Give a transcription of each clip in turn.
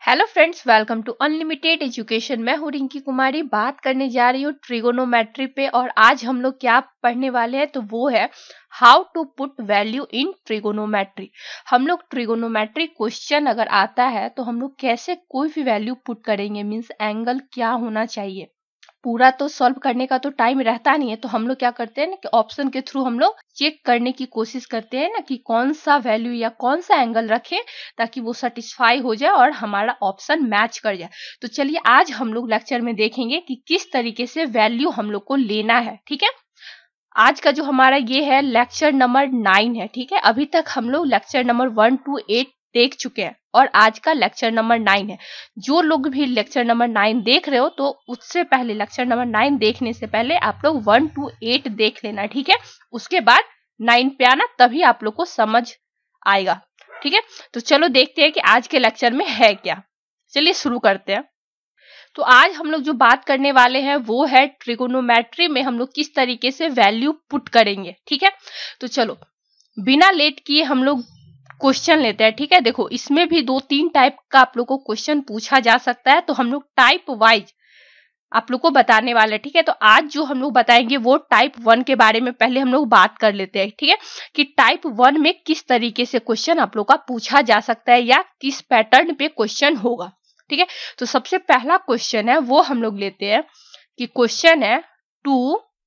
Hello friends, welcome to unlimited education. मैं हूँ रिंकी कुमारी, बात करने जा रही हूँ ट्रिगोनोमेट्री पे। और आज हम लोग क्या पढ़ने वाले हैं तो वो है how to put value in trigonometry. हम लोग ट्रिगोनोमेट्री क्वेश्चन अगर आता है तो हम लोग कैसे कोई भी वैल्यू पुट करेंगे, मीन्स एंगल क्या होना चाहिए। पूरा तो सॉल्व करने का तो टाइम रहता नहीं है, तो हम लोग क्या करते हैं ना कि ऑप्शन के थ्रू हम लोग चेक करने की कोशिश करते हैं ना कि कौन सा वैल्यू या कौन सा एंगल रखें ताकि वो सेटिस्फाई हो जाए और हमारा ऑप्शन मैच कर जाए। तो चलिए आज हम लोग लेक्चर में देखेंगे कि किस तरीके से वैल्यू हम लोग को लेना है। ठीक है, आज का जो हमारा ये है लेक्चर नंबर 9 है। ठीक है, अभी तक हम लोग लेक्चर नंबर 1 to 8 देख चुके हैं और आज का लेक्चर नंबर 9 है। जो लोग भी लेक्चर नंबर 9 देख रहे हो तो उससे पहले लेक्चर नंबर 9 देखने से पहले आप लोग 1 to 8 देख लेना। ठीक है, उसके बाद 9 पे आना, तभी आप लोग को समझ आएगा। ठीक है, तो चलो देखते हैं कि आज के लेक्चर में है क्या। चलिए शुरू करते हैं। तो आज हम लोग जो बात करने वाले हैं वो है ट्रिगोनोमेट्री में हम लोग किस तरीके से वैल्यू पुट करेंगे। ठीक है, तो चलो बिना लेट किए हम लोग क्वेश्चन लेते हैं। ठीक है, देखो इसमें भी 2-3 टाइप का आप लोग को क्वेश्चन पूछा जा सकता है, तो हम लोग टाइप वाइज आप लोग को बताने वाले। ठीक है, तो आज जो हम लोग बताएंगे वो टाइप 1 के बारे में पहले हम लोग बात कर लेते हैं। ठीक है, कि टाइप 1 में किस तरीके से क्वेश्चन आप लोग का पूछा जा सकता है या किस पैटर्न पे क्वेश्चन होगा। ठीक है, तो सबसे पहला क्वेश्चन है वो हम लोग लेते हैं कि क्वेश्चन है 2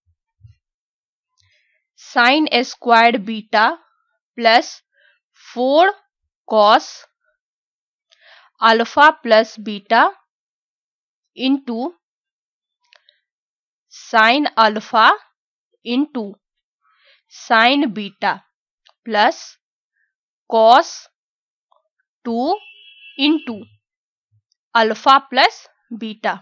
sin squared beta plus 4 cos alpha plus beta into sine alpha into sine beta plus cos 2 into alpha plus beta.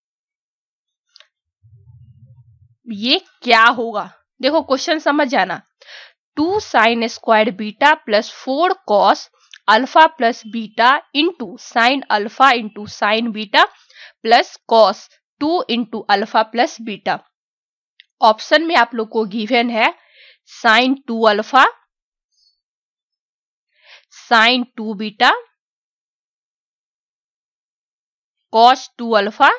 ये क्या होगा, देखो क्वेश्चन समझ जाना। 2 sin squared beta plus 4 cos alpha plus beta into sine alpha into sine beta plus cos 2 into alpha plus beta. Option में आप लोग को गिवन है sine 2 alpha, sine 2 beta, cos 2 alpha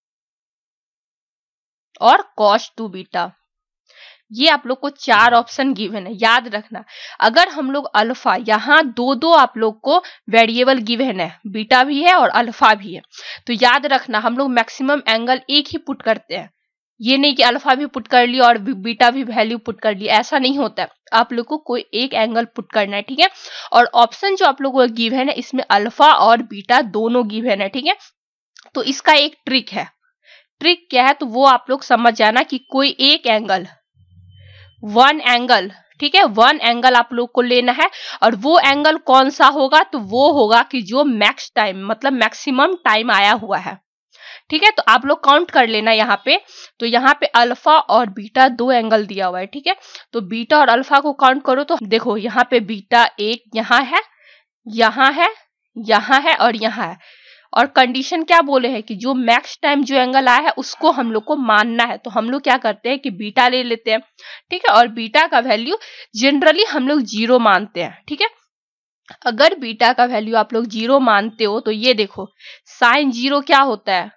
और cos 2 बीटा। ये आप लोग को 4 ऑप्शन गिवन है, याद रखना। अगर हम लोग अल्फा, यहाँ दो आप लोग को वेरिएबल गिवन है, बीटा भी है और अल्फा भी है, तो याद रखना हम लोग मैक्सिमम एंगल एक ही पुट करते हैं। ये नहीं कि अल्फा भी पुट कर लिया और बीटा भी वैल्यू पुट कर लिया, ऐसा नहीं होता है। आप लोग को कोई एक एंगल पुट करना है। ठीक है, और ऑप्शन जो आप लोग को गिवन है इसमें अल्फा और बीटा दोनों गिवन है। ठीक है, तो इसका एक ट्रिक है। ट्रिक क्या है तो वो आप लोग समझ जाना कि कोई एक एंगल, वन एंगल, ठीक है, वन एंगल आप लोग को लेना है। और वो एंगल कौन सा होगा तो वो होगा कि जो मैक्स टाइम मतलब मैक्सिमम टाइम आया हुआ है। ठीक है, तो आप लोग काउंट कर लेना यहाँ पे। तो यहाँ पे अल्फा और बीटा दो एंगल दिया हुआ है। ठीक है, तो बीटा और अल्फा को काउंट करो तो देखो यहाँ पे बीटा एक यहाँ है, यहाँ है, यहाँ है और यहाँ है। और कंडीशन क्या बोले हैं कि जो मैक्स टाइम जो एंगल आया है उसको हम लोग को मानना है, तो हम लोग क्या करते हैं कि बीटा ले लेते हैं। ठीक है, और बीटा का वैल्यू जनरली हम लोग 0 मानते हैं। ठीक है, अगर बीटा का वैल्यू आप लोग 0 मानते हो तो ये देखो साइन 0 क्या होता है,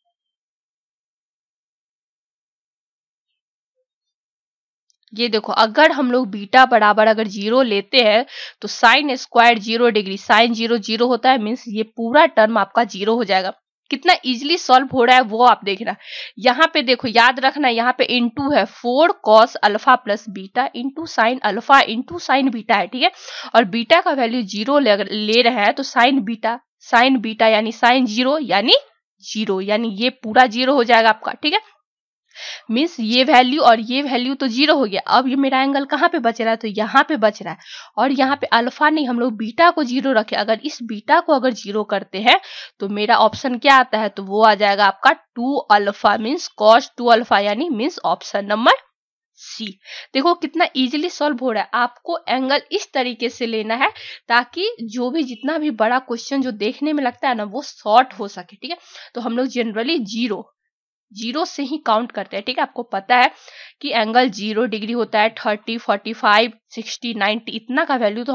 ये देखो अगर हम लोग बीटा बराबर अगर 0 लेते हैं तो साइन स्क्वायर 0 डिग्री, साइन 0 0 होता है, मीन्स ये पूरा टर्म आपका 0 हो जाएगा। कितना इजीली सॉल्व हो रहा है वो आप देखना। यहाँ पे देखो याद रखना, यहाँ पे इंटू है 4 cos alpha plus beta into sine alpha into sine beta है। ठीक है, और बीटा का वैल्यू 0 ले रहे हैं तो साइन बीटा यानी साइन 0 यानी 0, यानी ये पूरा 0 हो जाएगा आपका। ठीक है, मीन्स ये वैल्यू और ये वैल्यू तो 0 हो गया। अब ये मेरा एंगल कहाँ पे बच रहा है तो यहाँ पे बच रहा है, और यहाँ पे अल्फा नहीं, हम लोग बीटा को 0 रखे। अगर इस बीटा को अगर 0 करते हैं तो मेरा ऑप्शन क्या आता है तो वो आ जाएगा आपका 2 अल्फा, मीन्स cos 2 अल्फा, यानी मीन्स ऑप्शन नंबर सी। देखो कितना इजीली सॉल्व हो रहा है। आपको एंगल इस तरीके से लेना है ताकि जो भी जितना भी बड़ा क्वेश्चन जो देखने में लगता है ना वो शॉर्ट हो सके। ठीक है, तो हम लोग जनरली 0 से ही काउंट करते हैं। ठीक है, आपको पता है कि एंगल 0 डिग्री होता है, 30, 45, 60, 90 इतना का वैल्यू तो हम लोग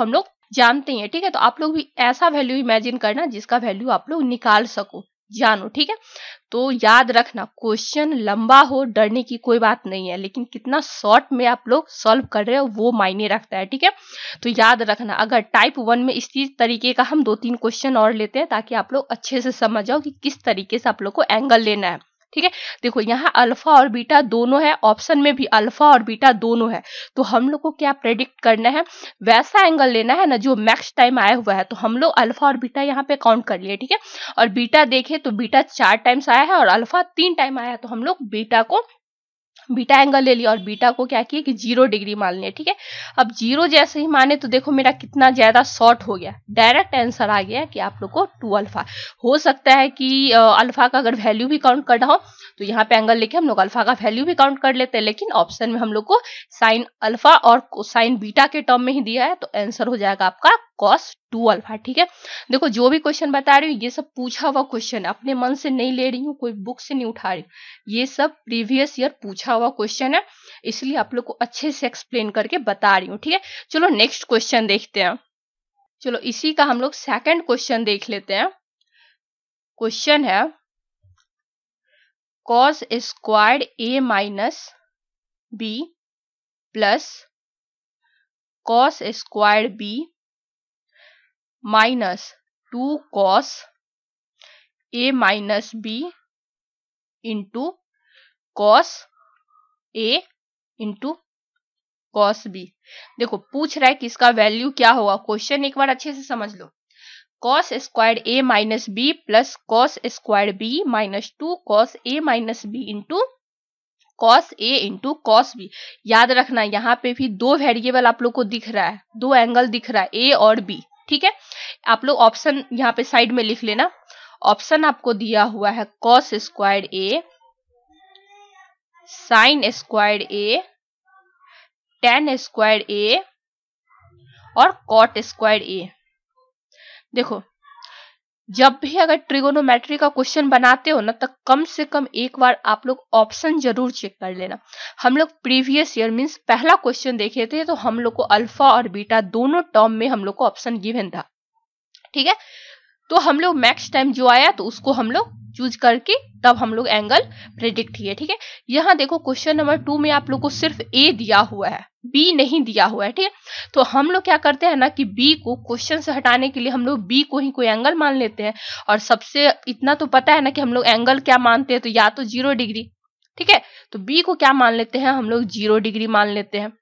जानते हैं, ठीक है। तो आप लोग भी ऐसा वैल्यू इमेजिन करना जिसका वैल्यू आप लोग निकाल सको, जानो, ठीक है। तो याद रखना, क्वेश्चन लंबा हो डरने की कोई बात नहीं है, लेकिन कितना शॉर्ट में आप लोग सॉल्व कर रहे हो वो मायने रखता है, ठीक है। तो याद रखना, अगर टाइप 1 में इसी तरीके का हम 2-3 क्वेश्चन और लेते हैं ताकि आप लोग अच्छे से समझ जाओ कि किस तरीके से आप लोग को एंगल लेना है, ठीक है। देखो यहाँ अल्फा और बीटा दोनों है, ऑप्शन में भी अल्फा और बीटा दोनों है, तो हम लोग को क्या प्रेडिक्ट करना है, वैसा एंगल लेना है ना जो मैक्स टाइम आया हुआ है। तो हम लोग अल्फा और बीटा यहाँ पे काउंट कर लिए, ठीक है। और बीटा देखे तो बीटा 4 टाइम्स आया है और अल्फा 3 टाइम आया है, तो हम लोग बीटा एंगल ले लिया और बीटा को क्या किया कि 0 डिग्री मान लिया, ठीक है। अब 0 जैसे ही माने तो देखो मेरा कितना ज्यादा शॉर्ट हो गया, डायरेक्ट आंसर आ गया कि आप लोग को 2 अल्फा। हो सकता है कि अल्फा का अगर वैल्यू भी काउंट करना हो तो यहाँ पे एंगल लेके हम लोग अल्फा का वैल्यू भी काउंट कर लेते हैं, लेकिन ऑप्शन में हम लोग को साइन अल्फा और साइन बीटा के टर्म में ही दिया है, तो आंसर हो जाएगा आपका cos 2 अल्फा, ठीक है। देखो जो भी क्वेश्चन बता रही हूँ ये सब पूछा हुआ क्वेश्चन है, अपने मन से नहीं ले रही हूँ, कोई बुक से नहीं उठा रही हूँ, ये सब प्रीवियस ईयर पूछा हुआ क्वेश्चन है, इसलिए आप लोग को अच्छे से एक्सप्लेन करके बता रही हूँ, ठीक है। चलो नेक्स्ट क्वेश्चन देखते हैं। चलो इसी का हम लोग सेकंड क्वेश्चन देख लेते हैं। क्वेश्चन है cos squared a minus b plus cos squared b minus 2 cos a minus b into cos a into cos b। देखो पूछ रहा है कि इसका वैल्यू क्या होगा, क्वेश्चन एक बार अच्छे से समझ लो। cos squared a minus b plus cos squared b minus 2 cos a minus b into cos a into cos b। याद रखना यहाँ पे भी 2 वेरिएबल आप लोग को दिख रहा है, 2 एंगल दिख रहा है a और b, ठीक है। आप लोग ऑप्शन यहाँ पे साइड में लिख लेना। ऑप्शन आपको दिया हुआ है cos squared a, sine squared a, tan squared a और cot स्क्वायर्ड a। देखो जब भी अगर ट्रिगोनोमेट्री का क्वेश्चन बनाते हो ना तो कम से कम एक बार आप लोग ऑप्शन जरूर चेक कर लेना। हम लोग प्रीवियस ईयर मींस पहला क्वेश्चन देखे थे तो हम लोग को अल्फा और बीटा दोनों टर्म में हम लोग को ऑप्शन गिवन था, ठीक है। तो हम लोग मैक्स टाइम जो आया तो उसको हम लोग चूज करके तब हम लोग एंगल प्रेडिक्ट किए, ठीक है। यहाँ देखो क्वेश्चन नंबर 2 में आप लोग को सिर्फ ए दिया हुआ है, बी नहीं दिया हुआ है, ठीक है। तो हम लोग क्या करते हैं ना कि बी को क्वेश्चन से हटाने के लिए हम लोग बी को ही कोई एंगल मान लेते हैं। और सबसे इतना तो पता है ना कि हम लोग एंगल क्या मानते हैं, तो या तो 0 डिग्री, ठीक है। तो बी को क्या मान लेते हैं हम लोग, 0 डिग्री मान लेते हैं।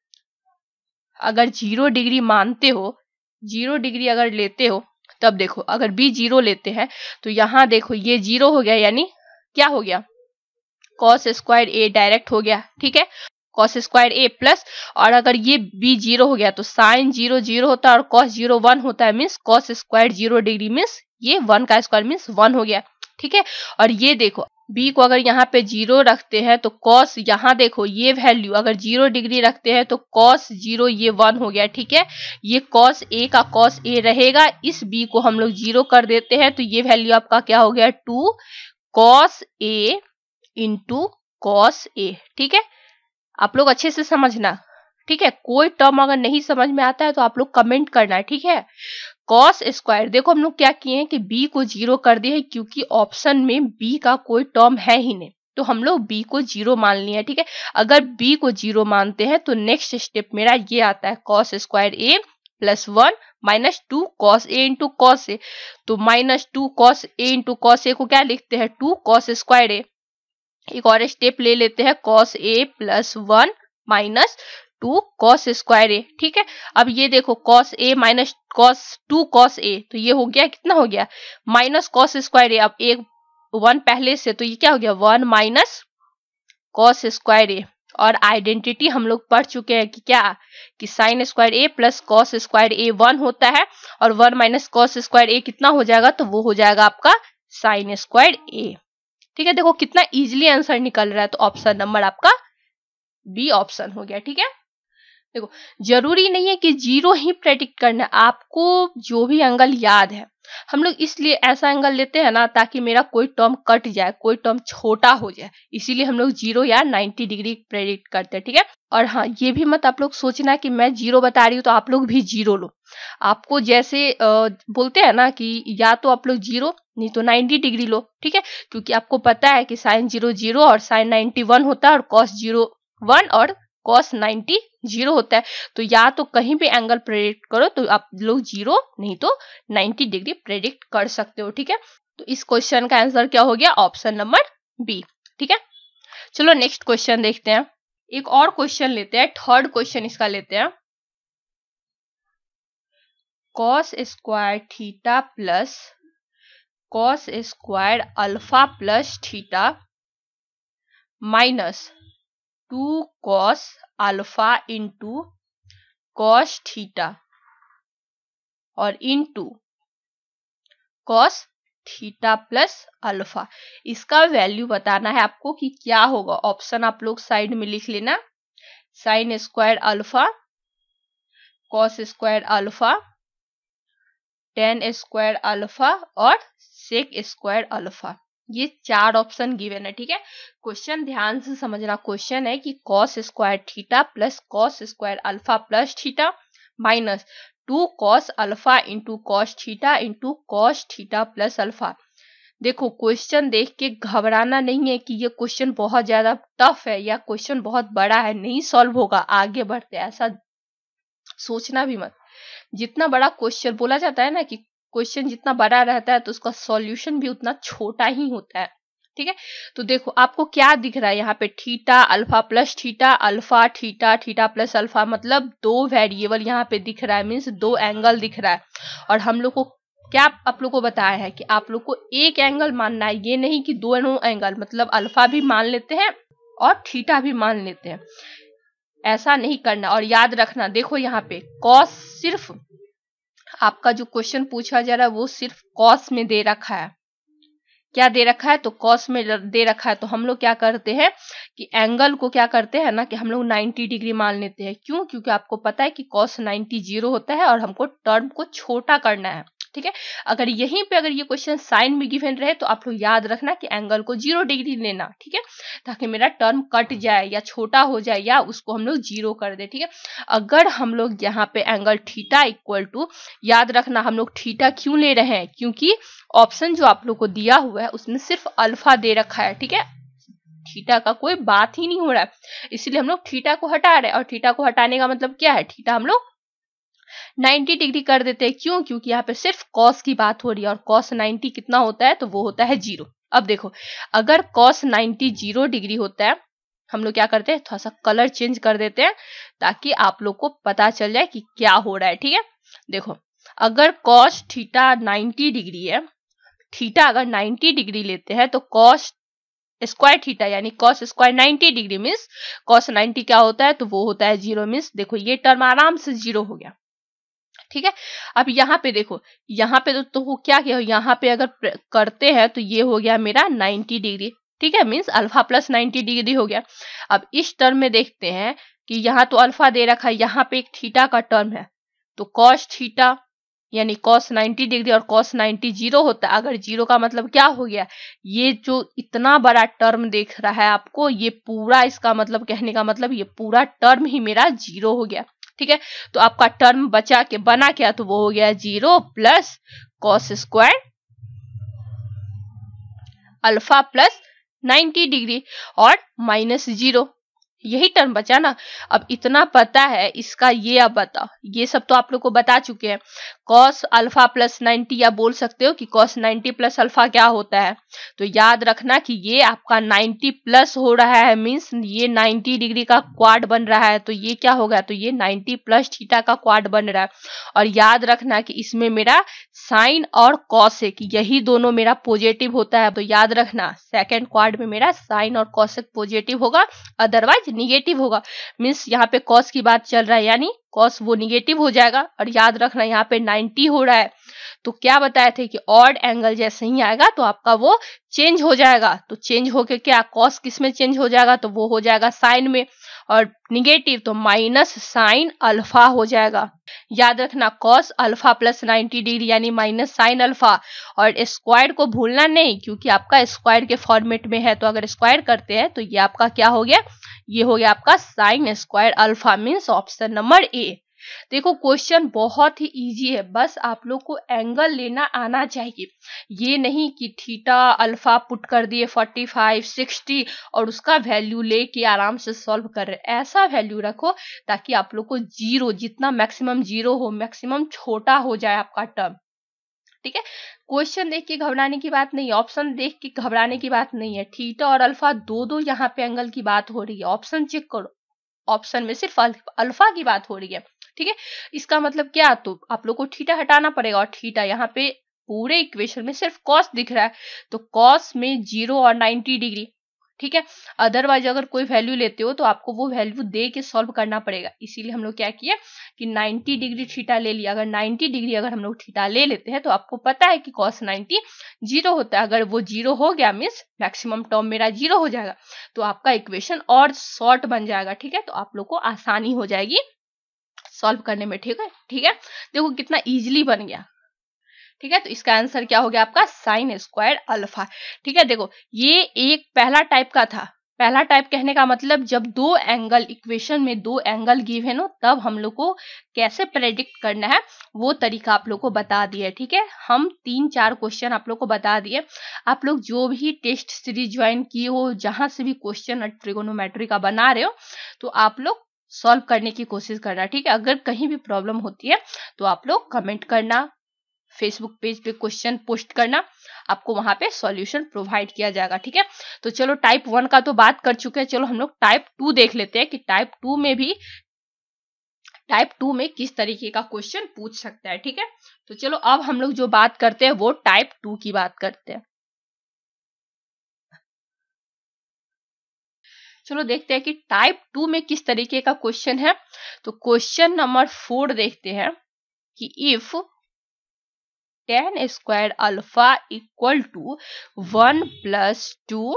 अगर 0 डिग्री मानते हो, 0 डिग्री अगर लेते हो तब देखो अगर बी 0 लेते हैं तो यहाँ देखो ये 0 हो गया, यानी क्या हो गया, cos स्क्वायर a डायरेक्ट हो गया, ठीक है। cos स्क्वायर a प्लस, और अगर ये b 0 हो गया तो साइन 0 0 होता है और cos 0 1 होता है, means cos square 0 degree means ये 1 का स्क्वायर मीन्स 1 हो गया, ठीक है। और ये देखो b को अगर यहाँ पे 0 रखते हैं तो cos, यहाँ देखो ये वैल्यू अगर 0 डिग्री रखते हैं तो cos 0 ये 1 हो गया, ठीक है। ये cos a का cos a रहेगा, इस b को हम लोग 0 कर देते हैं तो ये वैल्यू आपका क्या हो गया, 2 cos a into cos a, ठीक है। आप लोग अच्छे से समझना, ठीक है। कोई टर्म अगर नहीं समझ में आता है तो आप लोग कमेंट करना, ठीक है। cos स्क्वायर देखो हम लोग क्या किए हैं कि b को 0 कर दिए हैं क्योंकि ऑप्शन में b का कोई टर्म है ही नहीं, तो हम लोग b को 0 मान लिए, ठीक है। अगर b को 0 मानते हैं तो नेक्स्ट स्टेप मेरा ये आता है cos square a plus 1 minus 2 cos a into cos a। तो minus 2 cos a into cos a को क्या लिखते हैं, 2 cos स्क्वायर a। एक और स्टेप ले लेते हैं cos a plus 1 minus 2 cos square a, ठीक है। अब ये देखो cos a minus cos 2 cos a, तो ये हो गया कितना हो गया, माइनस cos स्क्वायर a। अब एक 1 पहले से तो ये क्या हो गया, 1 माइनस cos स्क्वायर a। और आइडेंटिटी हम लोग पढ़ चुके हैं कि क्या, कि sine square a plus cos square a 1 होता है और 1 माइनस cos स्क्वायर a कितना हो जाएगा, तो वो हो जाएगा आपका साइन स्क्वायर a, ठीक है। देखो कितना इजीली आंसर निकल रहा है, तो ऑप्शन नंबर आपका बी ऑप्शन हो गया, ठीक है। देखो जरूरी नहीं है कि 0 ही प्रेडिक्ट करना है, आपको जो भी एंगल याद है हम लोग इसलिए ऐसा एंगल लेते हैं ना ताकि मेरा कोई टर्म कट जाए, कोई टर्म छोटा हो जाए, इसीलिए हम लोग 0 या 90 डिग्री प्रेडिक्ट करते हैं, ठीक है। और हाँ, ये भी मत आप लोग सोचना कि मैं 0 बता रही हूँ तो आप लोग भी 0 लो। आपको जैसे बोलते हैं ना कि या तो आप लोग 0 नहीं तो 90 डिग्री लो, ठीक है, क्योंकि आपको पता है कि साइन 0 0 और साइन 90 1 होता है और कॉस 0 1 और कॉस 90 0 होता है। तो या तो कहीं भी एंगल प्रेडिक्ट करो तो आप लोग 0 नहीं तो 90 डिग्री प्रेडिक्ट कर सकते हो, ठीक है। तो इस क्वेश्चन का आंसर क्या हो गया? ऑप्शन नंबर बी, ठीक है। चलो नेक्स्ट क्वेश्चन देखते हैं। एक और क्वेश्चन लेते हैं, थर्ड क्वेश्चन इसका लेते हैं। Cos square theta plus cos square alpha plus theta minus 2 cos alpha into cos theta और into cos theta plus alpha, इसका वैल्यू बताना है आपको कि क्या होगा। ऑप्शन आप लोग साइड में लिख लेना, sine square alpha, cos square alpha, tan square alpha और सेक स्क्वायर अल्फा, ये 4 ऑप्शन गिवन है, ठीक है। क्वेश्चन ध्यान से समझना। क्वेश्चन है कि cos square theta plus cos square alpha plus theta minus 2 cos alpha into cos theta plus alpha. देखो क्वेश्चन देख के घबराना नहीं है कि ये क्वेश्चन बहुत ज्यादा टफ है या क्वेश्चन बहुत बड़ा है, नहीं सॉल्व होगा आगे बढ़ते, ऐसा सोचना भी मत। जितना बड़ा क्वेश्चन बोला जाता है ना कि क्वेश्चन जितना बड़ा रहता है तो उसका सॉल्यूशन भी उतना छोटा ही होता है, ठीक है। तो देखो आपको क्या दिख रहा है यहाँ पे, theta alpha plus theta, alpha theta, theta plus alpha, मतलब 2 वेरिएबल यहाँ पे दिख रहा है, मीन्स 2 एंगल दिख रहा है। और हम लोग को क्या आप लोग को बताया है कि आप लोग को एक एंगल मानना है, ये नहीं कि दोनों एंगल, मतलब अल्फा भी मान लेते हैं और थीटा भी मान लेते हैं, ऐसा नहीं करना। और याद रखना, देखो यहाँ पे कॉस, सिर्फ आपका जो क्वेश्चन पूछा जा रहा है वो सिर्फ कॉस में दे रखा है। क्या दे रखा है? तो कॉस में दे रखा है। तो हम लोग क्या करते हैं कि एंगल को क्या करते हैं ना कि हम लोग 90 डिग्री मान लेते हैं। क्यों? क्योंकि आपको पता है कि कॉस 90 0 होता है और हमको टर्म को छोटा करना है, ठीक है। अगर यहीं पे अगर ये क्वेश्चन साइन में गिवन रहे तो आप लोग याद रखना कि एंगल को 0 डिग्री लेना, ठीक है, ताकि मेरा टर्म कट जाए या छोटा हो जाए या उसको हम लोग 0 कर दे, ठीक है। अगर हम लोग यहाँ पे एंगल थीटा इक्वल टू, याद रखना हम लोग थीटा क्यों ले रहे हैं, क्योंकि ऑप्शन जो आप लोग को दिया हुआ है उसमें सिर्फ अल्फा दे रखा है, ठीक है, थीटा का कोई बात ही नहीं हो रहा है, इसलिए हम लोग थीटा को हटा रहे हैं। और थीटा को हटाने का मतलब क्या है, थीटा हम लोग 90 डिग्री कर देते हैं। क्यों? क्योंकि यहाँ पे सिर्फ कॉस की बात हो रही है और कॉस 90 कितना होता है, तो वो होता है 0। अब देखो अगर कॉस 90 0 डिग्री होता है, हम लोग क्या करते हैं, थोड़ा सा कलर चेंज कर देते हैं ताकि आप लोग को पता चल जाए कि क्या हो रहा है, ठीक है। देखो अगर कॉस थीटा 90 डिग्री है, थीटा अगर 90 डिग्री लेते हैं तो कॉस स्क्वायर थीटा यानी cos square 90 degree means cos 90 क्या होता है, तो वो होता है 0। मीन्स देखो ये टर्म आराम से 0 हो गया, ठीक है। अब यहाँ पे देखो, यहाँ पे तो क्या किया, यहाँ पे अगर करते हैं तो ये हो गया मेरा 90 डिग्री, ठीक है, मीन्स अल्फा प्लस 90 डिग्री हो गया। अब इस टर्म में देखते हैं कि यहाँ तो अल्फा दे रखा है, यहाँ पे एक थीटा का टर्म है, तो कॉस थीटा यानी कॉस 90 डिग्री और कॉस 90 0 होता है। अगर 0 का मतलब क्या हो गया, ये जो इतना बड़ा टर्म देख रहा है आपको, ये पूरा, इसका मतलब कहने का मतलब ये पूरा टर्म ही मेरा 0 हो गया, ठीक है। तो आपका टर्म बचा के बना क्या, तो वो हो गया 0 plus cos square alpha plus 90 degree और माइनस 0, यही टर्म बचा ना। अब इतना पता है इसका, ये अब बताओ, ये सब तो आप लोग को बता चुके हैं। कॉस अल्फा प्लस 90 या बोल सकते हो कि कॉस 90 प्लस अल्फा क्या होता है, तो याद रखना कि ये आपका 90 प्लस हो रहा है, मीन्स ये 90 डिग्री का क्वाड बन रहा है, तो ये क्या होगा, तो ये 90 प्लस थीटा का क्वाड बन रहा है। और याद रखना कि इसमें मेरा साइन और कॉसेक यही दोनों मेरा पॉजिटिव होता है, तो याद रखना सेकंड क्वाड में मेरा साइन और कॉसेक पॉजिटिव होगा, अदरवाइज निगेटिव होगा। मीन्स यहाँ पे कॉस की बात चल रहा है यानी कॉस वो निगेटिव हो जाएगा। और याद रखना यहाँ पे 90 हो रहा है, तो क्या बताए थे कि ऑड एंगल जैसे ही आएगा तो आपका वो चेंज हो जाएगा। तो चेंज होके क्या, कॉस किस में चेंज हो जाएगा, तो वो हो जाएगा साइन में। और निगेटिव तो माइनस साइन अल्फा हो जाएगा। याद रखना कॉस अल्फा प्लस 90 डिग्री यानी माइनस साइन अल्फा, और स्क्वायर को भूलना नहीं क्योंकि आपका स्क्वायर के फॉर्मेट में है, तो अगर स्क्वायर करते हैं तो ये आपका क्या हो गया, ये हो गया आपका sine square alpha, means option number A. देखो क्वेश्चन बहुत ही इजी है, बस आप लोग को एंगल लेना आना चाहिए। ये नहीं कि थीटा अल्फा पुट कर दिए 45 60 और उसका वैल्यू लेके आराम से सॉल्व कर रहे, ऐसा वैल्यू रखो ताकि आप लोग को जीरो, जितना मैक्सिमम जीरो हो, मैक्सिमम छोटा हो जाए आपका टर्म। ठीक है, क्वेश्चन देख के घबराने की बात नहीं है, ऑप्शन देख के घबराने की बात नहीं है। थीटा और अल्फा दो यहाँ पे एंगल की बात हो रही है, ऑप्शन चेक करो, ऑप्शन में सिर्फ अल्फा की बात हो रही है। ठीक है, इसका मतलब क्या, तो आप लोग को थीटा हटाना पड़ेगा, और थीटा यहाँ पे पूरे इक्वेशन में सिर्फ कॉस दिख रहा है, तो कॉस में 0 और 90 डिग्री। ठीक है, अदरवाइज अगर कोई वैल्यू लेते हो तो आपको वो वैल्यू दे के सॉल्व करना पड़ेगा, इसीलिए हम लोग क्या किए कि 90 डिग्री थीटा ले लिया। अगर 90 डिग्री अगर हम लोग थीटा ले लेते हैं तो आपको पता है कि कॉस 90 जीरो होता है, अगर वो जीरो हो गया मीन्स मैक्सिमम टर्म मेरा जीरो हो जाएगा, तो आपका इक्वेशन और शॉर्ट बन जाएगा। ठीक है, तो आप लोग को आसानी हो जाएगी सॉल्व करने में। ठीक है, ठीक है, देखो कितना इजीली बन गया। ठीक है, तो इसका आंसर क्या हो गया आपका साइन स्क्वायर अल्फा। ठीक है, देखो ये एक पहला टाइप का था। पहला टाइप कहने का मतलब जब दो एंगल इक्वेशन में दो एंगल गिवन हो तब हम लोग को कैसे प्रेडिक्ट करना है वो तरीका आप लोग को बता दिया। ठीक है, हम 3-4 क्वेश्चन आप लोग को बता दिए। आप लोग जो भी टेस्ट सीरीज ज्वाइन किए हो, जहां से भी क्वेश्चन ट्रिगोनोमेट्री का बना रहे हो, तो आप लोग सॉल्व करने की कोशिश करना। ठीक है, अगर कहीं भी प्रॉब्लम होती है तो आप लोग कमेंट करना, फेसबुक पेज पे क्वेश्चन पोस्ट करना, आपको वहां पे सॉल्यूशन प्रोवाइड किया जाएगा। ठीक है, तो चलो टाइप 1 का तो बात कर चुके हैं, चलो हम लोग टाइप 2 देख लेते हैं कि टाइप 2 में किस तरीके का क्वेश्चन पूछ सकता है। ठीक है, तो चलो अब हम लोग जो बात करते हैं वो टाइप 2 की बात करते हैं। चलो देखते हैं कि टाइप 2 में किस तरीके का क्वेश्चन है। तो क्वेश्चन नंबर 4 देखते हैं कि if tan square alpha equal to 1 plus 2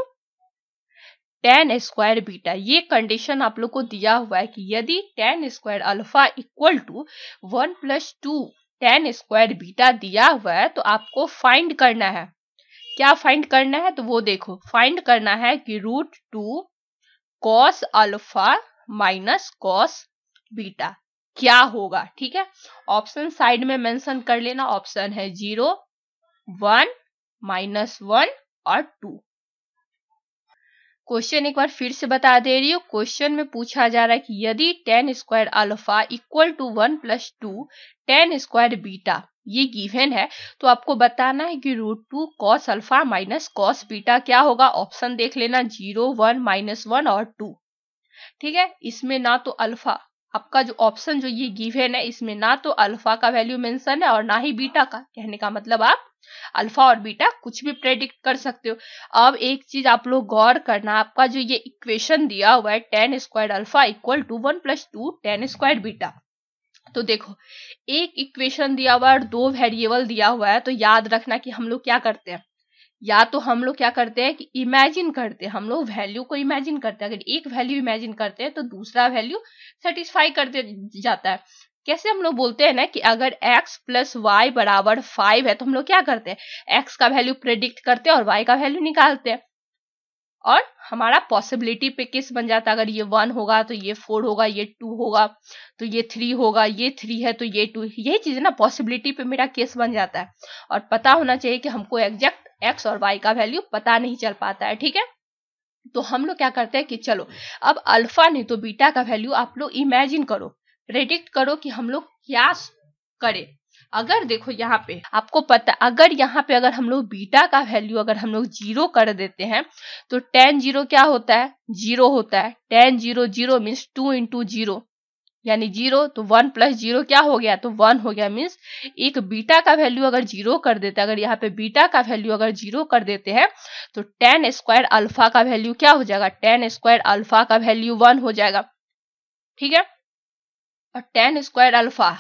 tan square beta, ये कंडीशन आप लोग को दिया हुआ है कि यदि tan square alpha equal to 1 plus 2 tan square beta दिया हुआ है, तो आपको फाइंड करना है। क्या फाइंड करना है, तो वो देखो, फाइंड करना है कि √2 cos alpha minus cos beta क्या होगा। ठीक है, ऑप्शन साइड में मेंशन कर लेना, ऑप्शन है 0, 1, -1 और 2। क्वेश्चन एक बार फिर से बता दे रही हूँ, क्वेश्चन में पूछा जा रहा है कि यदि tan square alpha equal to 1 plus 2 tan square beta ये गिवन है, तो आपको बताना है कि √2 cos alpha minus cos beta क्या होगा। ऑप्शन देख लेना 0, 1, -1 और 2। ठीक है, इसमें ना तो अल्फा, आपका जो ऑप्शन जो ये गिवन है इसमें ना तो अल्फा का वैल्यू मेंशन है और ना ही बीटा का। कहने का मतलब आप अल्फा और बीटा कुछ भी प्रेडिक्ट कर सकते हो। अब एक चीज आप लोग गौर करना, आपका जो ये इक्वेशन दिया हुआ है tan square alpha equal to 1 plus 2 tan square beta, तो देखो एक इक्वेशन दिया हुआ है और दो वेरिएबल दिया हुआ है, तो याद रखना कि हम लोग क्या करते हैं, या तो हम लोग क्या करते हैं कि इमेजिन करते हैं, हम लोग वैल्यू को इमेजिन करते हैं। अगर एक वैल्यू इमेजिन करते हैं तो दूसरा वैल्यू सेटिस्फाई करते जाता है। कैसे हम लोग बोलते हैं ना कि अगर x प्लस वाई बराबर 5 है, तो हम लोग क्या करते हैं, x का वैल्यू प्रेडिक्ट करते हैं और y का वैल्यू निकालते हैं, और हमारा पॉसिबिलिटी पे केस बन जाता है। अगर ये 1 होगा तो ये 4 होगा, ये 2 होगा तो ये 3 होगा, ये 3 है तो ये 2, यही चीज ना पॉसिबिलिटी पे मेरा केस बन जाता है। और पता होना चाहिए कि हमको एग्जैक्ट x और y का वैल्यू पता नहीं चल पाता है। ठीक है, तो हम लोग क्या करते हैं कि चलो अब अल्फा नहीं तो बीटा का वैल्यू आप लोग इमेजिन करो, प्रेडिक्ट करो कि हम लोग क्या करें। अगर देखो यहाँ पे आपको पता, अगर यहाँ पे अगर हम लोग बीटा का वैल्यू अगर हम लोग 0 कर देते हैं तो tan 0 क्या होता है, 0 होता है। tan 0 0 मीन्स 2 into 0 यानी 0, तो 1 प्लस 0 क्या हो गया, तो 1 हो गया। मीन्स एक बीटा का वैल्यू अगर 0 कर देते हैं, अगर यहाँ पे बीटा का वैल्यू अगर 0 कर देते हैं तो tan स्क्वायर अल्फा का वैल्यू क्या हो जाएगा, tan स्क्वायर अल्फा का वैल्यू 1 हो जाएगा। ठीक है, और tan square alpha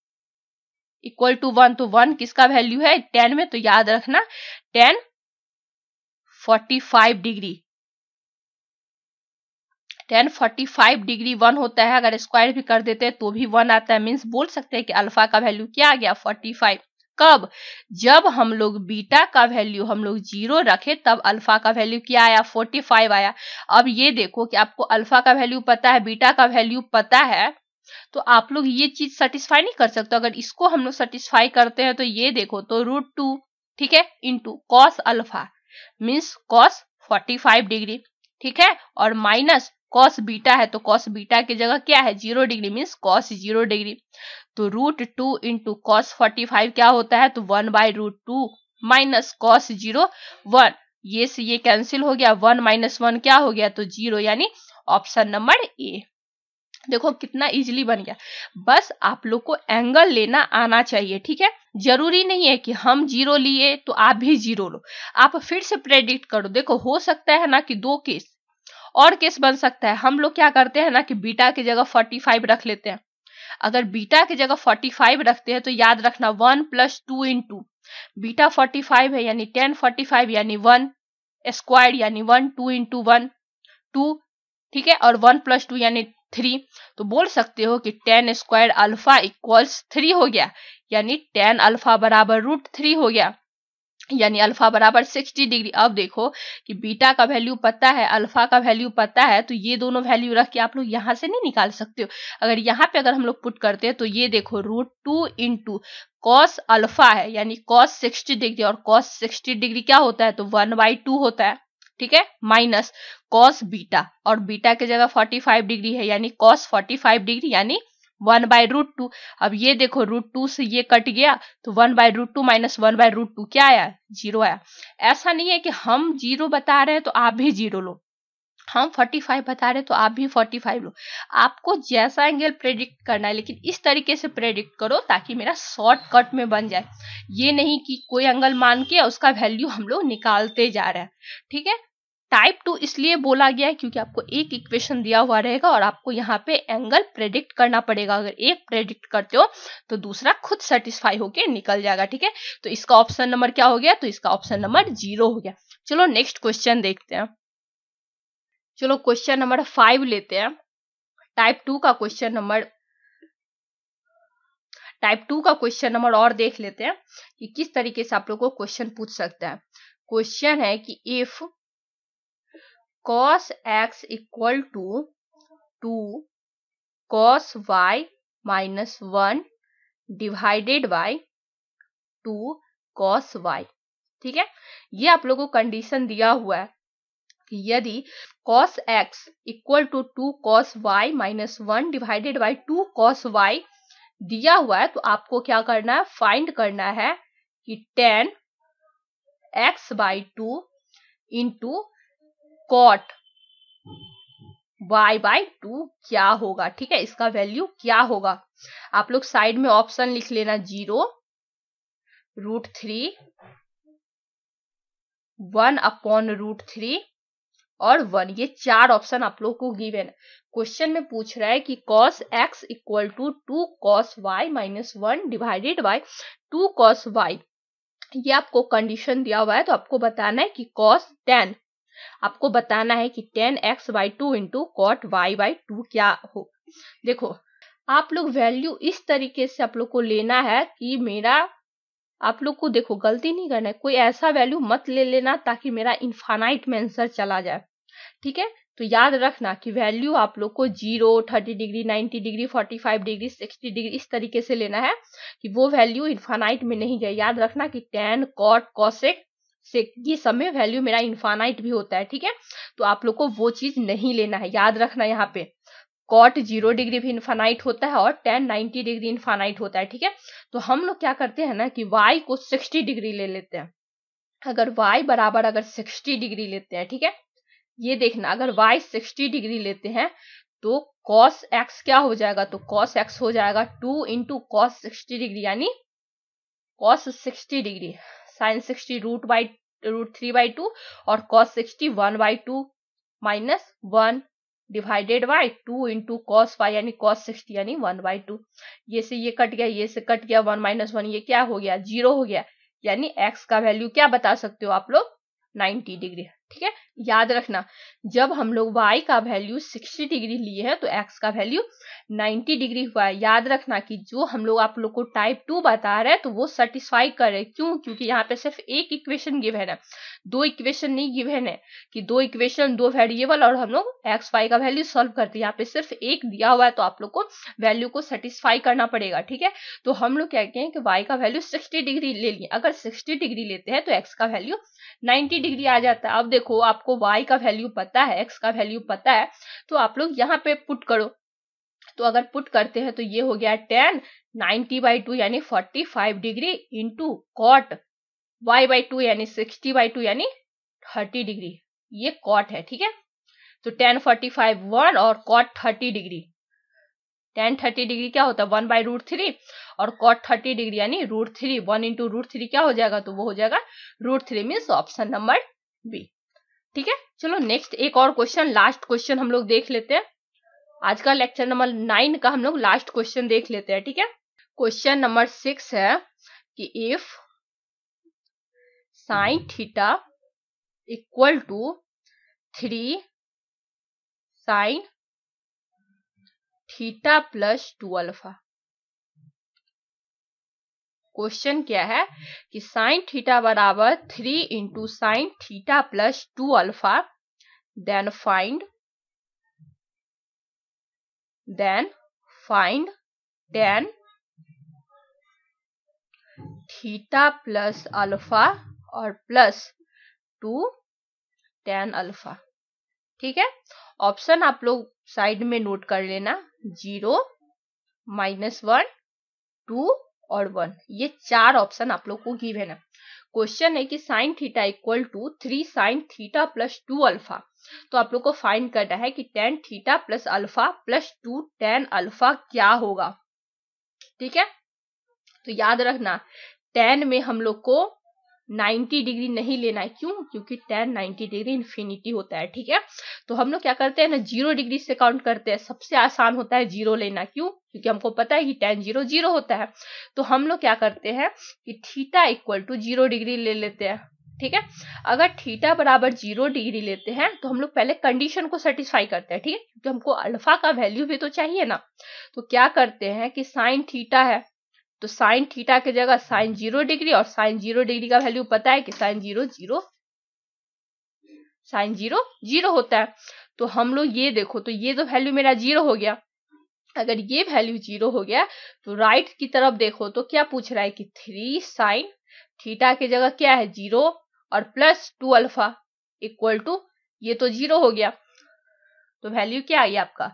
equal to 1, तो 1 किसका वैल्यू है 10 में, तो याद रखना tan 45 डिग्री, tan 45 डिग्री 1 होता है, अगर स्क्वायर भी कर देते हैं तो भी 1 आता है, मीन्स बोल सकते हैं कि अल्फा का वैल्यू क्या आ गया 45। कब? जब हम लोग बीटा का वैल्यू हम लोग 0 रखे तब अल्फा का वैल्यू क्या आया 45 आया। अब ये देखो कि आपको अल्फा का वैल्यू पता है, बीटा का वैल्यू पता है, तो आप लोग ये चीज सेटिस्फाई नहीं कर सकते। अगर इसको हम लोग सेटिस्फाई करते हैं तो ये देखो तो √2, ठीक है, into cos alpha means cos 45 degree, ठीक है, और माइनस कॉस बीटा है तो कॉस बीटा की जगह क्या है 0 डिग्री मीन्स कॉस 0 डिग्री। तो √2 इंटू कॉस 45 क्या होता है तो 1/√2 माइनस कॉस 0 1, ये से ये कैंसिल हो गया, 1 माइनस 1 क्या हो गया तो 0, यानी ऑप्शन नंबर ए। देखो कितना इजीली बन गया, बस आप लोग को एंगल लेना आना चाहिए, ठीक है। जरूरी नहीं है कि हम 0 लिए तो आप भी 0 लो, आप फिर से प्रेडिक्ट करो। देखो हो सकता है ना कि 2 केस और केस बन सकता है। हम लोग क्या करते हैं ना कि बीटा की जगह 45 रख लेते हैं। अगर बीटा की जगह 45 रखते हैं तो याद रखना 1 + 2 इंटू बीटा 45 है यानी tan 45 यानी 1 स्क्वायर यानी 1, 2 इंटू 1 2, ठीक है, और 1 + 2 यानी 3। तो बोल सकते हो कि tan स्क्वायर अल्फा इक्वल्स 3 हो गया, यानी tan अल्फा बराबर √3 हो गया, यानी अल्फा बराबर 60 डिग्री। अब देखो कि बीटा का वैल्यू पता है, अल्फा का वैल्यू पता है, तो ये दोनों वैल्यू रख के आप लोग यहाँ से नहीं निकाल सकते हो। अगर यहाँ पे अगर हम लोग पुट करते हैं तो ये देखो √2 इंटू कॉस अल्फा है यानी कॉस 60 डिग्री, और कॉस 60 डिग्री क्या होता है तो 1/2 होता है, ठीक है, माइनस कॉस बीटा, और बीटा की जगह 45 डिग्री है यानी कॉस 45 डिग्री यानी 1/√2। अब ये देखो √2 से ये कट गया तो 1/√2 माइनस 1/√2 क्या आया 0 आया। ऐसा नहीं है कि हम 0 बता रहे हैं तो आप भी 0 लो, हम 45 बता रहे हैं तो आप भी 45 लो। आपको जैसा एंगल प्रेडिक्ट करना है, लेकिन इस तरीके से प्रेडिक्ट करो ताकि मेरा शॉर्टकट में बन जाए। ये नहीं कि कोई एंगल मान के उसका वैल्यू हम लोग निकालते जा रहे हैं, ठीक है। टाइप 2 इसलिए बोला गया है क्योंकि आपको एक इक्वेशन दिया हुआ रहेगा और आपको यहाँ पे एंगल प्रेडिक्ट करना पड़ेगा। अगर एक प्रेडिक्ट करते हो तो दूसरा खुद सेटिस्फाई होके निकल जाएगा, ठीक है। तो इसका ऑप्शन नंबर क्या हो गया तो इसका ऑप्शन नंबर 0 हो गया। चलो नेक्स्ट क्वेश्चन देखते हैं। चलो क्वेश्चन नंबर 5 लेते हैं। टाइप 2 का क्वेश्चन नंबर और देख लेते हैं कि किस तरीके से आप लोग को क्वेश्चन पूछ सकता है। क्वेश्चन है कि if cos x equal to 2 cos y minus 1 divided by 2 cos y, ठीक है। ये आप लोगों को कंडीशन दिया हुआ है कि यदि cos x equal to 2 cos y minus 1 divided by 2 cos y दिया हुआ है तो आपको क्या करना है, फाइंड करना है कि tan x/2 into cot y/2 क्या होगा, ठीक है, इसका वैल्यू क्या होगा। आप लोग साइड में ऑप्शन लिख लेना 0, √3, 1/√3 और 1, ये 4 ऑप्शन आप लोग को गिवन है। क्वेश्चन में पूछ रहा है कि cos x equal to 2 cos y minus 1 divided by 2 cos y, ये आपको कंडीशन दिया हुआ है। तो आपको बताना है कि आपको बताना है कि tan x/2 into cot y/2 क्या हो। देखो आप लोग वैल्यू इस तरीके से आप लोग को लेना है कि आप लोग को देखो गलती नहीं करना है, कोई ऐसा वैल्यू मत ले लेना ताकि मेरा इनफाइनाइट में आंसर चला जाए, ठीक है। तो याद रखना कि वैल्यू आप लोग को 0, 30 डिग्री, 90 डिग्री, 45 डिग्री, 60 डिग्री इस तरीके से लेना है कि वो वैल्यू इनफाइनाइट में नहीं जाए। याद रखना कि tan, cot, cosec ये सब में वैल्यू मेरा इनफाइनाइट भी होता है, ठीक है। तो आप लोग को वो चीज नहीं लेना है। याद रखना यहाँ पे cot 0 डिग्री भी इनफाइनाइट होता है और tan 90 डिग्री इनफाइनाइट होता है, ठीक है। तो हम लोग क्या करते हैं ना कि y को 60 डिग्री ले लेते हैं। अगर y बराबर अगर 60 डिग्री लेते हैं, ठीक है, ये देखना अगर y 60 डिग्री लेते हैं तो cos x क्या हो जाएगा तो cos x हो जाएगा 2 इंटू cos 60 डिग्री यानी cos 60 डिग्री sin 60 √3/2 और cos 60 1/2 minus 1 divided by 2 into cos y यानी cos 60 यानी 1/2। ये से ये कट गया, ये से कट गया, 1 माइनस 1 ये क्या हो गया 0 हो गया, यानी x का वैल्यू क्या बता सकते हो आप लोग 90 डिग्री। ठीक है, याद रखना जब हम लोग y का वैल्यू 60 डिग्री लिए हैं तो x का वैल्यू 90 डिग्री हुआ है। याद रखना कि जो हम लोग आप लोग को टाइप 2 बता रहे हैं तो वो सेटिस्फाई करे, क्यों? क्योंकि यहाँ पे सिर्फ एक इक्वेशन गिवन है, दो इक्वेशन नहीं गिवन है कि दो इक्वेशन दो वेरिएबल और हम लोग एक्स वाई का वैल्यू सॉल्व करते हैं। यहाँ पे सिर्फ एक दिया हुआ है तो आप लोग को वैल्यू को सेटिस्फाई करना पड़ेगा। ठीक है, तो हम लोग कहते हैं कि y का वैल्यू 60 डिग्री ले लिए। अगर 60 डिग्री लेते हैं तो x का वैल्यू 90 डिग्री आ जाता है। अब देखो आपको y का वैल्यू पता है, x का वैल्यू पता है, तो आप लोग यहाँ पे पुट करो। तो अगर पुट करते हैं तो ये हो गया tan 90/2 यानी 45 डिग्री इंटू कॉट y/2 यानी 60/2 यानी 30 डिग्री। ये कॉट है। ठीक है, तो tan 45 1 और कॉट 30 डिग्री। tan 30 डिग्री क्या होता है 1/√3 और cot 30 डिग्री यानी √3। 1 इंटू √3 क्या हो जाएगा, तो वो हो जाएगा √3 मीन्स ऑप्शन नंबर बी। ठीक है, चलो नेक्स्ट एक और क्वेश्चन, लास्ट क्वेश्चन हम लोग देख लेते हैं। आज का लेक्चर नंबर 9 का हम लोग लास्ट क्वेश्चन देख लेते हैं। ठीक है, क्वेश्चन नंबर 6 है कि if sin theta equal to 3 sin theta plus 2 alpha. Question क्या है कि sin थीटा बराबर 3 into sine theta plus 2 alpha, then find tan theta plus alpha और प्लस 2 tan अल्फा। ठीक है, ऑप्शन आप लोग साइड में नोट कर लेना, 0, -1, 2 और 1। ये चार ऑप्शन आप लोग को गिवन है। क्वेश्चन है कि sin theta equal to 3 sin theta plus 2 alpha. तो आप लोग को फाइंड करना है कि tan theta plus alpha plus 2 tan alpha क्या होगा। ठीक है, तो याद रखना tan में हम लोग को 90 डिग्री नहीं लेना है। क्यों? क्योंकि tan 90 डिग्री इन्फिनिटी होता है। ठीक है, तो हम लोग क्या करते हैं ना, 0 डिग्री से काउंट करते हैं। सबसे आसान होता है 0 लेना। क्यों? क्योंकि हमको पता है कि tan 0 0 होता है। तो हम लोग क्या करते हैं कि थीटा इक्वल टू 0 डिग्री ले लेते हैं। ठीक है, अगर थीटा बराबर 0 डिग्री लेते हैं तो हम लोग पहले कंडीशन को सेटिस्फाई करते हैं। ठीक है, क्योंकि हमको अल्फा का वैल्यू भी तो चाहिए ना। तो क्या करते हैं कि साइन थीटा है तो साइन थीटा की जगह साइन 0 डिग्री, और साइन 0 डिग्री का वैल्यू पता है कि साइन 0 0 होता है। तो हम लोग ये देखो, तो ये तो वैल्यू मेरा 0 हो गया। अगर ये वैल्यू 0 हो गया तो राइट की तरफ देखो तो क्या पूछ रहा है कि 3 साइन थीटा की जगह क्या है 0 और प्लस 2 अल्फा इक्वल टू, ये तो 0 हो गया। तो वैल्यू क्या आई आपका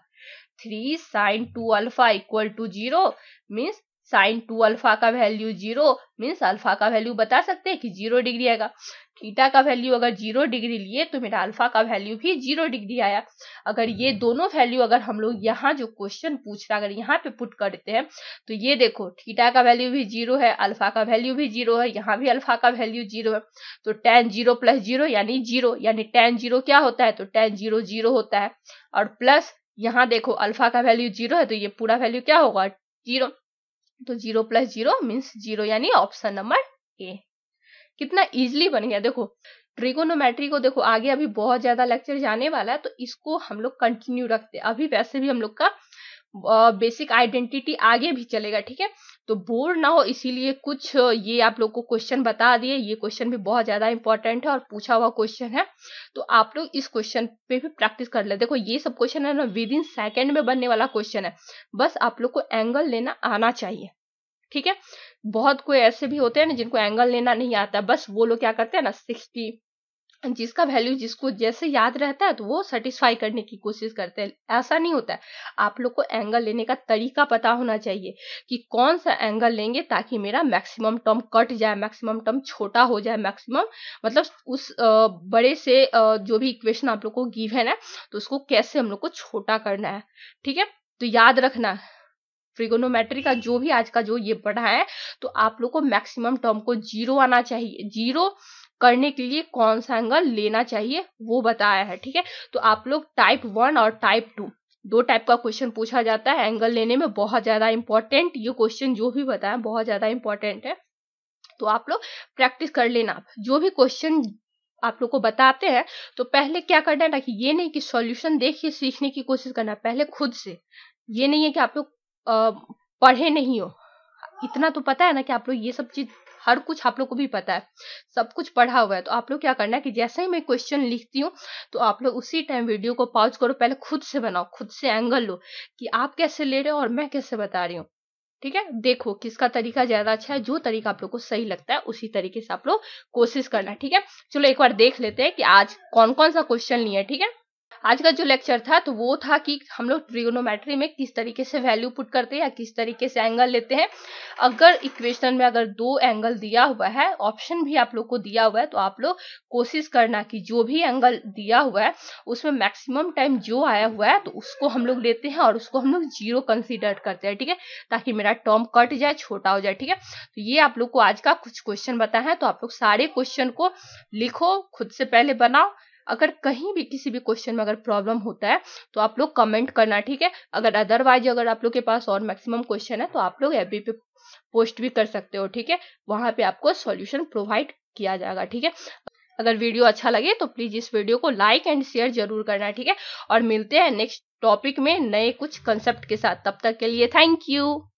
3 sine 2 alpha equal to 0 means sine 2 alpha का वैल्यू 0 मीन्स अल्फा का वैल्यू बता सकते हैं कि 0 डिग्री आएगा। थीटा का वैल्यू अगर 0 डिग्री लिए तो मेरा अल्फा का वैल्यू भी 0 डिग्री आया। अगर ये दोनों वैल्यू अगर हम लोग यहाँ जो क्वेश्चन पूछ रहा है अगर यहाँ पे पुट करते हैं तो ये देखो थीटा का वैल्यू भी 0 है, अल्फा का वैल्यू भी 0 है, यहाँ भी अल्फा का वैल्यू 0 है। तो tan 0 प्लस 0 यानी 0, यानी tan 0 क्या होता है, तो tan 0 0 होता है। और प्लस यहाँ देखो अल्फा का वैल्यू 0 है तो ये पूरा वैल्यू क्या होगा 0। तो 0 प्लस 0 मीन्स 0 यानी ऑप्शन नंबर ए। कितना इजीली बन गया। देखो ट्रिगोनोमेट्री को देखो आगे अभी बहुत ज्यादा लेक्चर जाने वाला है तो इसको हम लोग कंटिन्यू रखते हैं। अभी वैसे भी हम लोग का बेसिक आइडेंटिटी आगे भी चलेगा। ठीक है, तो बोर ना हो इसीलिए कुछ ये आप लोग को क्वेश्चन बता दिए। ये क्वेश्चन भी बहुत ज्यादा इंपॉर्टेंट है और पूछा हुआ क्वेश्चन है, तो आप लोग इस क्वेश्चन पे भी प्रैक्टिस कर ले। देखो ये सब क्वेश्चन है ना विद इन सेकेंड में बनने वाला क्वेश्चन है, बस आप लोग को एंगल लेना आना चाहिए। ठीक है, बहुत कोई ऐसे भी होते हैं ना जिनको एंगल लेना नहीं आता, बस वो लोग क्या करते हैं ना 60 जिसका वैल्यू जिसको जैसे याद रहता है तो वो सेटिस्फाई करने की कोशिश करते हैं। ऐसा नहीं होता है, आप लोग को एंगल लेने का तरीका पता होना चाहिए कि कौन सा एंगल लेंगे ताकि मेरा मैक्सिमम टर्म कट जाए, मैक्सिमम टर्म छोटा हो जाए, मैक्सिमम मतलब उस बड़े से जो भी इक्वेशन आप लोग को गिवन है तो उसको कैसे हम लोग को छोटा करना है। ठीक है, तो याद रखना ट्रिगोनोमेट्री का जो भी आज का जो ये पढ़ा है तो आप लोग को मैक्सिमम टर्म को 0 आना चाहिए। 0 करने के लिए कौन सा एंगल लेना चाहिए वो बताया है। ठीक है, तो आप लोग टाइप 1 और टाइप 2 दो टाइप का क्वेश्चन पूछा जाता है एंगल लेने में, बहुत ज्यादा इंपॉर्टेंट ये क्वेश्चन जो भी बताया बहुत ज्यादा इंपॉर्टेंट है। तो आप लोग प्रैक्टिस कर लेना, जो भी क्वेश्चन आप लोग को बताते हैं तो पहले क्या करना है ना, कि ये नहीं कि सॉल्यूशन देखिए सीखने की कोशिश करना है, पहले खुद से। ये नहीं है कि आप लोग पढ़े नहीं हो, इतना तो पता है ना कि आप लोग ये सब चीज हर कुछ आप लोग को भी पता है, सब कुछ पढ़ा हुआ है। तो आप लोग क्या करना है कि जैसे ही मैं क्वेश्चन लिखती हूँ तो आप लोग उसी टाइम वीडियो को पॉज करो, पहले खुद से बनाओ, खुद से एंगल लो कि आप कैसे ले रहे हो और मैं कैसे बता रही हूँ। ठीक है, देखो किसका तरीका ज्यादा अच्छा है, जो तरीका आप लोग को सही लगता है उसी तरीके से आप लोग कोशिश करना। ठीक है, चलो एक बार देख लेते हैं कि आज कौन कौन सा क्वेश्चन लिए। ठीक है, आज का जो लेक्चर था तो वो था कि हम लोग ट्रिगोनोमेट्री में किस तरीके से वैल्यू पुट करते हैं या किस तरीके से एंगल लेते हैं। अगर इक्वेशन में अगर 2 एंगल दिया हुआ है, ऑप्शन भी आप लोग को दिया हुआ है, तो आप लोग कोशिश करना कि जो भी एंगल दिया हुआ है उसमें मैक्सिमम टाइम जो आया हुआ है तो उसको हम लोग लेते हैं और उसको हम लोग 0 कंसीडर करते हैं। ठीक है, ताकि मेरा टर्म कट जाए, छोटा हो जाए। ठीक है, तो ये आप लोग को आज का कुछ क्वेश्चन बताया है, तो आप लोग सारे क्वेश्चन को लिखो, खुद से पहले बनाओ। अगर कहीं भी किसी भी क्वेश्चन में अगर प्रॉब्लम होता है तो आप लोग कमेंट करना। ठीक है, अगर अदरवाइज अगर आप लोग के पास और मैक्सिमम क्वेश्चन है तो आप लोग एफबी पे पोस्ट भी कर सकते हो। ठीक है, वहां पे आपको सॉल्यूशन प्रोवाइड किया जाएगा। ठीक है, अगर वीडियो अच्छा लगे तो प्लीज इस वीडियो को लाइक एंड शेयर जरूर करना। ठीक है, और मिलते हैं नेक्स्ट टॉपिक में नए कुछ कंसेप्ट के साथ। तब तक के लिए थैंक यू।